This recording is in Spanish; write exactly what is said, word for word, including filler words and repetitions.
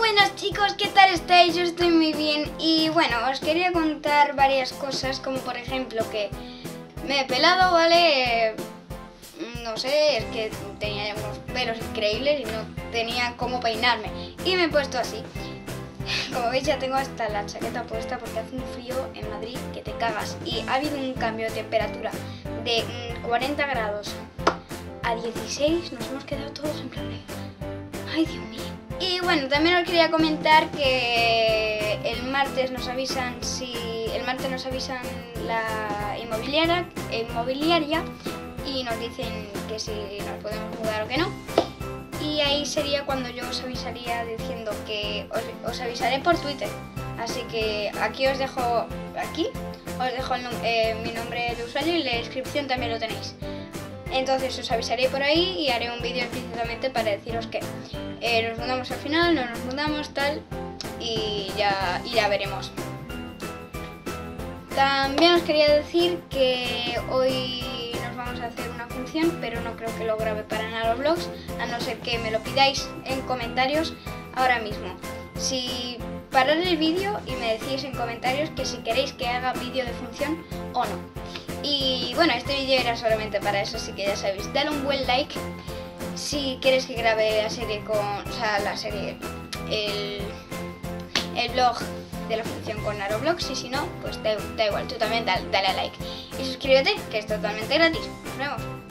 buenas chicos, ¿qué tal estáis? Yo estoy muy bien y bueno, os quería contar varias cosas, como por ejemplo que me he pelado, ¿vale? Eh, no sé, es que tenía unos pelos increíbles y no tenía cómo peinarme y me he puesto así. Como veis ya tengo hasta la chaqueta puesta porque hace un frío en Madrid que te cagas y ha habido un cambio de temperatura de mmm, cuarenta grados a dieciséis, nos hemos quedado todos en plan de... ¡ay, Dios mío! Y bueno, también os quería comentar que el martes nos avisan si el martes nos avisan la inmobiliaria, inmobiliaria y nos dicen que si nos podemos mudar o que no. Y ahí sería cuando yo os avisaría diciendo que os, os avisaré por Twitter. Así que aquí os dejo, aquí os dejo el, eh, mi nombre de usuario y la descripción también lo tenéis. Entonces os avisaré por ahí y haré un vídeo explícitamente para deciros que eh, nos mudamos al final, no nos mudamos, tal, y ya, y ya veremos. También os quería decir que hoy nos vamos a hacer una función, pero no creo que lo grabe para Narovlogs, a no ser que me lo pidáis en comentarios ahora mismo. Si parad el vídeo y me decís en comentarios que si queréis que haga vídeo de función o no. Y bueno, este vídeo era solamente para eso, así que ya sabéis, dale un buen like si quieres que grabe la serie con, o sea, la serie, el, el vlog de la función con Narovlogs, y si no, pues da, da igual, tú también dale, dale a like. Y suscríbete, que es totalmente gratis. Nos vemos.